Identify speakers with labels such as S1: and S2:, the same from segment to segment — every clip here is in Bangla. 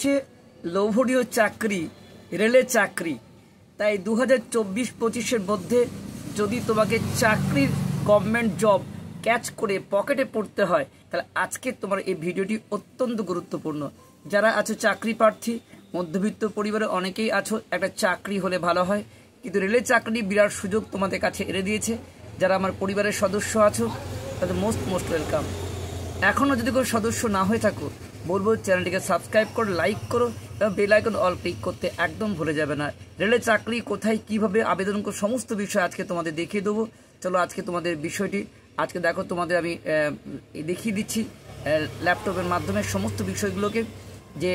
S1: সবচেয়ে লোভনীয় চাকরি রেলের চাকরি। তাই 2024-25-এর মধ্যে যদি তোমাকে চাকরির গভর্নমেন্ট জব ক্যাচ করে পকেটে পড়তে হয়, তাহলে আজকে তোমার এই ভিডিওটি অত্যন্ত গুরুত্বপূর্ণ। যারা আছো চাকরি প্রার্থী, মধ্যবিত্ত পরিবারে অনেকেই আছো, একটা চাকরি হলে ভালো হয়, কিন্তু রেলের চাকরি বিরাট সুযোগ তোমাদের কাছে এনে দিয়েছে। যারা আমার পরিবারের সদস্য আছো তাদের মোস্ট ওয়েলকাম। এখনও যদি কোনো সদস্য না হয়ে থাকো, বলবো চ্যানেলটিকে সাবস্ক্রাইব করো, লাইক করো এবং বেল আইকন অল ক্লিক করতে একদম ভুলে যাবে না। রেলের চাকরি কোথায় কিভাবে আবেদন করো সমস্ত বিষয় আজকে তোমাদের দেখিয়ে দেবো। চলো আজকে তোমাদের বিষয়টি আজকে দেখো, তোমাদের আমি দেখিয়ে দিচ্ছি ল্যাপটপের মাধ্যমে সমস্ত বিষয়গুলোকে। যে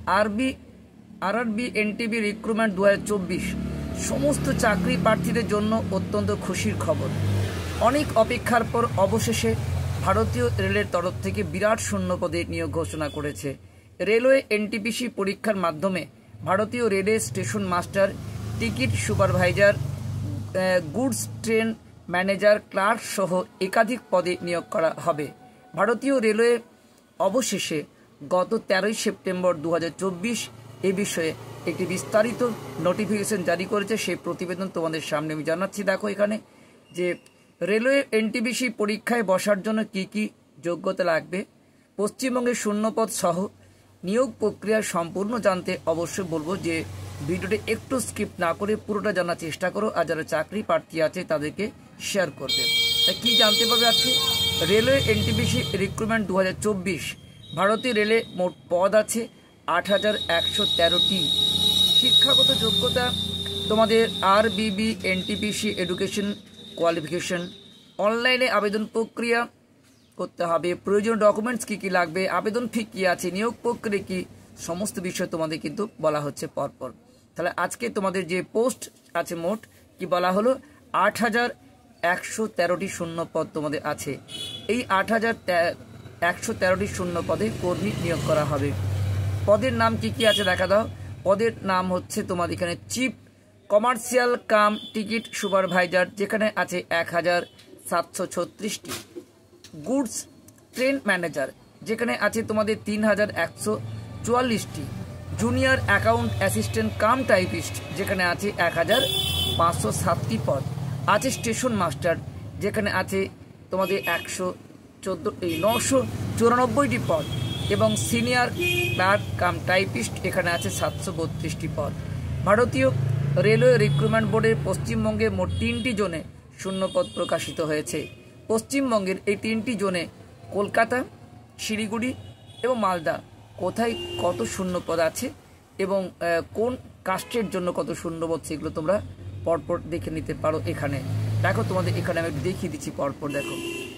S1: আরআরবি এনটিভি রিক্রুটমেন্ট 2024 সমস্ত চাকরি প্রার্থীদের জন্য অত্যন্ত খুশির খবর। অনেক অপেক্ষার পর অবশেষে ভারতীয় রেলের তরফ থেকে বিরাট শূন্যপদে নিয়োগ ঘোষণা করেছে। রেলওয়ে এনটিপিসি পরীক্ষার মাধ্যমে ভারতীয় রেলের station master, ticket supervisor, goods train manager, clerk সহ একাধিক পদে নিয়োগ করা হবে। ভারতীয় রেলওয়ে অবশেষে গত 13 সেপ্টেম্বর 2024 এ বিষয়ে একটি বিস্তারিত নোটিফিকেশন জারি করেছে। সেই প্রতিবেদন তোমাদের সামনে আমি জানাচ্ছি। দেখো এখানে যে রেলওয়ে এনটিপিসি পরীক্ষায় বসার জন্য কি কি যোগ্যতা লাগবে, পশ্চিমবঙ্গের শূন্যপদ সহ নিয়োগ প্রক্রিয়া সম্পূর্ণ জানতে অবশ্যই বলবো যে ভিডিওটি একটু স্কিপ না করে পুরোটা জানার চেষ্টা করো। আর যারা চাকরি প্রার্থী আছে তাদেরকে শেয়ার করবে। তাই কী জানতে পারবে আজকে? রেলওয়ে এনটিপিসি রিক্রুটমেন্ট 2024 ভারতীয় রেলে মোট পদ আছে 8113টি। শিক্ষাগত যোগ্যতা তোমাদের আরবিবি এনটিপিসি এডুকেশন কোয়ালিফিকেশন। অনলাইনে আবেদন প্রক্রিয়া করতে হবে। প্রয়োজনীয় ডকুমেন্টস কী কী লাগবে, আবেদন ফি কী আছে, নিয়োগ প্রক্রিয়া কী, সমস্ত বিষয় তোমাদের কিন্তু বলা হচ্ছে পরপর। তাহলে আজকে তোমাদের যে পোস্ট আছে মোট কি বলা হলো, 8113টি শূন্য পদ তোমাদের আছে। এই 8113টি শূন্য পদে কর্মী নিয়োগ করা হবে। পদের নাম কি কি আছে দেখা দাও। পদের নাম হচ্ছে তোমাদের এখানে chief commercial cum ticket supervisor, যেখানে আছে 1736টি। গুডস ট্রেন ম্যানেজার, যেখানে আছে তোমাদের 3144টি। Junior account assistant cum typist, যেখানে আছে 1507টি পদ আছে। স্টেশন মাস্টার, যেখানে আছে তোমাদের 994টি পদ এবং সিনিয়র ক্লার্ক কাম টাইপিস্ট, এখানে আছে 732টি পদ। ভারতীয় রেলওয়ে রিক্রুটমেন্ট বোর্ডের পশ্চিমবঙ্গে মোট 3টি জোনে শূন্যপদ প্রকাশিত হয়েছে। পশ্চিমবঙ্গের এই 3টি জোনে কলকাতা, শিলিগুড়ি এবং মালদা কোথায় কত শূন্যপদ আছে এবং কোন কাস্টের জন্য কত শূন্যপদ, সেগুলো তোমরা পরপর দেখে নিতে পারো। এখানে দেখো তোমাদের এখানে আমি দেখিয়ে দিচ্ছি পরপর। দেখো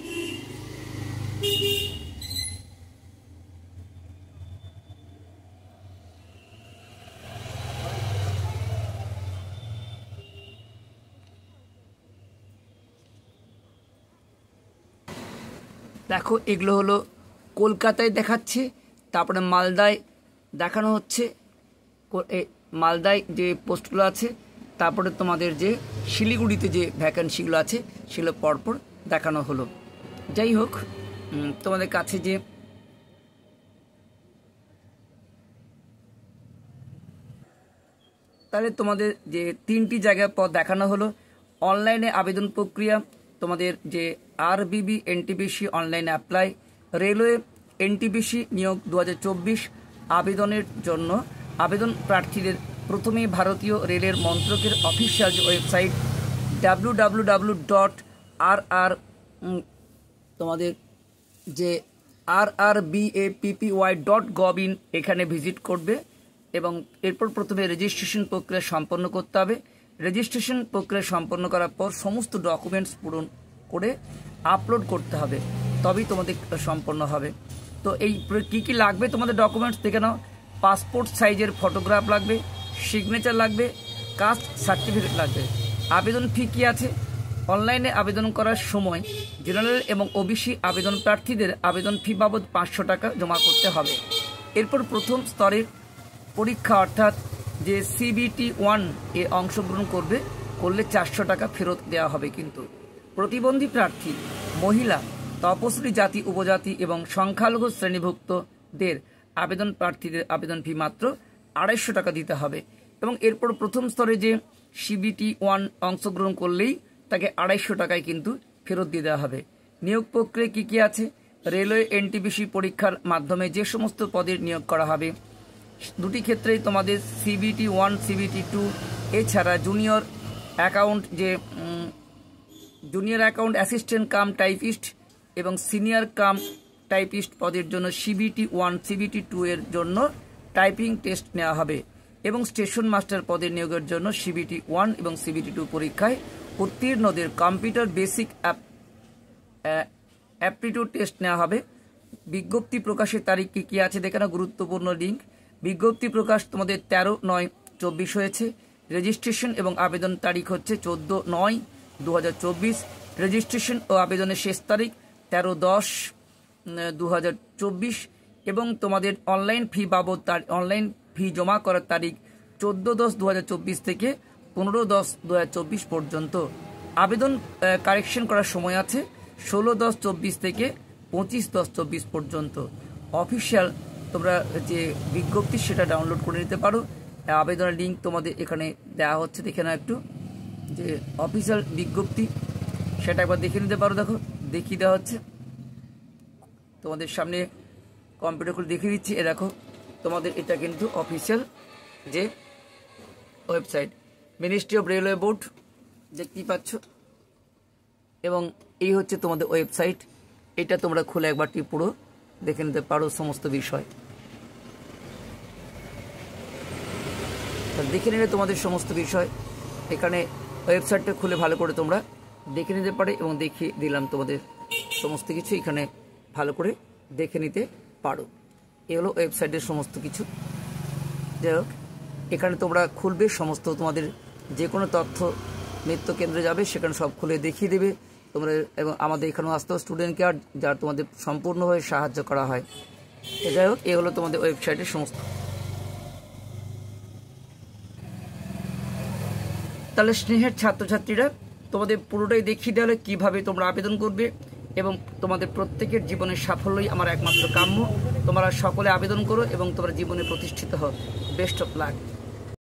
S1: দেখো এগুলো হলো কলকাতায় দেখাচ্ছে, তারপরে মালদায় দেখানো হচ্ছে, মালদায় যে পোস্টগুলো আছে, তারপরে তোমাদের যে শিলিগুড়িতে যে ভ্যাকেন্সিগুলো আছে সেগুলো পরপর দেখানো হলো। যাই হোক, তোমাদের কাছে যে তাহলে তোমাদের যে 3টি জায়গায় পদ দেখানো হলো। অনলাইনে আবেদন প্রক্রিয়া তোমাদের যে RRB NTPC online apply, railway NTPC নিয়োগ 2024 আবেদনের জন্য আবেদন প্রার্থীদের প্রথমেই ভারতীয় রেলের মন্ত্রকের অফিসিয়াল যে ওয়েবসাইট www.rr তোমাদের যে rrbappy.gov.in এখানে ভিজিট করবে এবং এরপর প্রথমে রেজিস্ট্রেশন প্রক্রিয়া সম্পন্ন করতে হবে। রেজিস্ট্রেশন প্রক্রিয়া সম্পন্ন করার পর সমস্ত ডকুমেন্টস পূরণ করে আপলোড করতে হবে, তবেই তোমাদের সম্পন্ন হবে। তো এই কী কী লাগবে তোমাদের ডকুমেন্টস দেখে নাও। পাসপোর্ট সাইজের ফটোগ্রাফ লাগবে, সিগনেচার লাগবে, কাস্ট সার্টিফিকেট লাগবে। আবেদন ফি কী আছে? অনলাইনে আবেদন করার সময় জেনারেল এবং ওবিসি আবেদন প্রার্থীদের আবেদন ফি বাবদ 500 টাকা জমা করতে হবে। এরপর প্রথম স্তরের পরীক্ষা অর্থাৎ যে CBT 1 এ অংশগ্রহণ করলে 400 টাকা ফেরত দেওয়া হবে। কিন্তু প্রতিবন্ধী প্রার্থী, মহিলা, তপশিলি জাতি উপজাতি এবং সংখ্যালঘু শ্রেণীভুক্তদের আবেদন প্রার্থীদের আবেদন ফি মাত্র 250 টাকা দিতে হবে। এবং এরপর প্রথম স্তরে যে CBT 1 অংশগ্রহণ করলেই তাকে 250 টাকায় কিন্তু ফেরত দিয়ে দেওয়া হবে। নিয়োগ প্রক্রিয়া কী কী আছে? রেলওয়ে NTPC পরীক্ষার মাধ্যমে যে সমস্ত পদের নিয়োগ করা হবে, দুটি ক্ষেত্রেই তোমাদের CBT 1 CBT 2 এছাড়া junior account assistant cum typist এবং সিনিয়র কাম টাইপিস্ট পদের জন্য CBT 1 CBT 2 এর জন্য টাইপিং টেস্ট নেওয়া হবে। এবং স্টেশন মাস্টার পদের নিয়োগের জন্য CBT 1 এবং CBT 2 পরীক্ষায় উত্তীর্ণদের কম্পিউটার বেসিক অ্যাপটিটিউড টেস্ট নেওয়া হবে। বিজ্ঞপ্তি প্রকাশের তারিখ কী আছে দেখে না, গুরুত্বপূর্ণ লিঙ্ক। বিজ্ঞপ্তি প্রকাশ তোমাদের 13/9/24 হয়েছে। রেজিস্ট্রেশন এবং আবেদন তারিখ হচ্ছে 14/9/2024। রেজিস্ট্রেশন ও আবেদনের শেষ তারিখ 13/10/2024 এবং তোমাদের অনলাইন ফি বাবদ অনলাইন ফি জমা করার তারিখ 14/10/2024 থেকে 15/10/2024 পর্যন্ত। আবেদন কারেকশন করার সময় আছে 16/10/24 থেকে 25/10/24 পর্যন্ত। অফিসিয়াল তোমরা যে বিজ্ঞপ্তি সেটা ডাউনলোড করে নিতে পারো। আবেদনের লিঙ্ক তোমাদের এখানে দেওয়া হচ্ছে, দেখে নাও একটু যে অফিসিয়াল বিজ্ঞপ্তি সেটা একবার দেখে নিতে পারো। দেখো দেখিয়ে দেওয়া হচ্ছে তোমাদের সামনে, কম্পিউটার খুলে দেখিয়ে দিচ্ছি। দেখো তোমাদের এটা কিন্তু অফিসিয়াল যে website, ministry of railway board দেখতেই পাচ্ছ। এবং এই হচ্ছে তোমাদের ওয়েবসাইট, এটা তোমরা খুলে একবারটি পুরো দেখে নিতে পারো সমস্ত বিষয়। দেখে নিলে তোমাদের সমস্ত বিষয় এখানে ওয়েবসাইটটা খুলে ভালো করে তোমরা দেখে নিতে পারে এবং দেখিয়ে দিলাম তোমাদের সমস্ত কিছু এখানে ভালো করে দেখে নিতে পারো। এ হলো ওয়েবসাইটের সমস্ত কিছু। যাই হোক, এখানে তোমরা খুলবে সমস্ত তোমাদের যে কোনো তথ্য নিত্য কেন্দ্রে যাবে সেখানে সব খুলে দেখিয়ে দেবে তোমরা। এবং আমাদের এখানেও আসতে স্টুডেন্ট কেয়ার, যার তোমাদের সম্পূর্ণভাবে সাহায্য করা হয়। যাই হোক, এ হলো তোমাদের ওয়েবসাইটের সমস্ত। তাহলে স্নেহের ছাত্রছাত্রীরা, তোমাদের পুরোটাই দেখিয়ে দেওয়া হলে কীভাবে তোমরা আবেদন করবে এবং তোমাদের প্রত্যেকের জীবনের সাফল্যই আমার একমাত্র কাম্য। তোমরা সকলে আবেদন করো এবং তোমরা জীবনে প্রতিষ্ঠিত হও। Best of lakh.